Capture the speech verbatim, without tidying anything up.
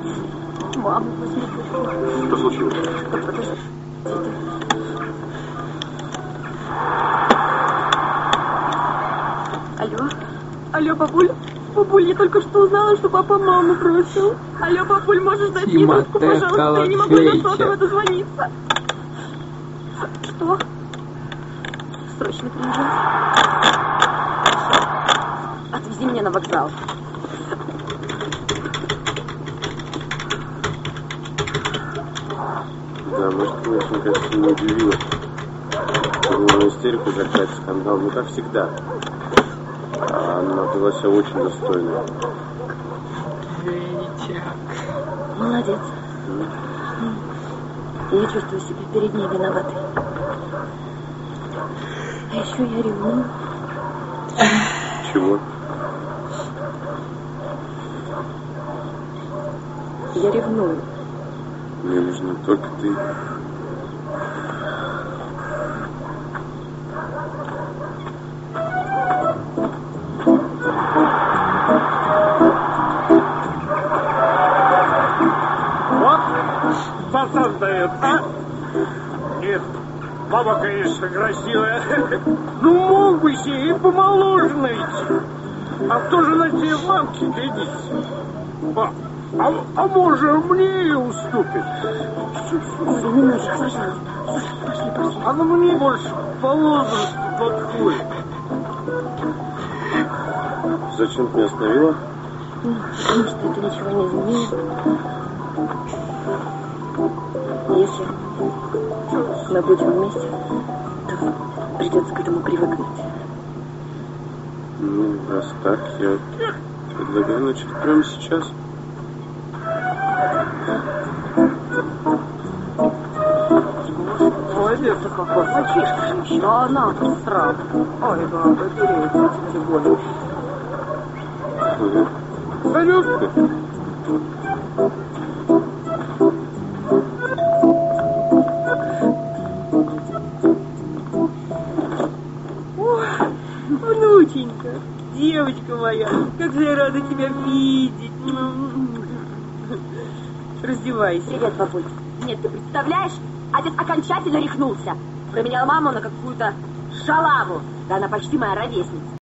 Мама, возьми трубку. Что случилось? Да подожди. Алло? Алло, бабуль? Бабуль, я только что узнала, что папа маму бросил. Алло, бабуль, можешь дать мне трубку, пожалуйста? Я не могу до сотового дозвониться. Что? Срочно приезжай. Отвези меня на вокзал. Да, может, конечно, кажется, не удивило. Думала, истерику закрыть, скандал, ну, как всегда. А она вела себя очень достойно. Молодец. Mm. Я чувствую себя перед ней виноватой. А еще я ревную. Чего? Я ревную. Мне нужна только ты. Вот, пацан дает, а? Нет, баба, конечно, красивая. Ну, мог бы себе и помоложе найти. А кто же на те мамки глядится? А, а, а может, мне и уступит? Оля, не надо, пожалуйста. Пошли, пошли. Она мне больше по возрасту подходит. Зачем ты меня остановила? Ну, потому что это ничего не изменит. Если мы будем вместе, то придется к этому привыкнуть. Ну, раз так, я предлагаю начать прямо сейчас. Молодец, какой мальчишка же еще. А она тут сразу. Ой, баба, берется тебе любовь. Салют! Внученька, девочка моя, как же я рада тебя видеть. Раздевайся. Привет, бабуль. Нет, ты представляешь, отец окончательно рехнулся. Променял маму на какую-то шалаву. Да она почти моя ровесница.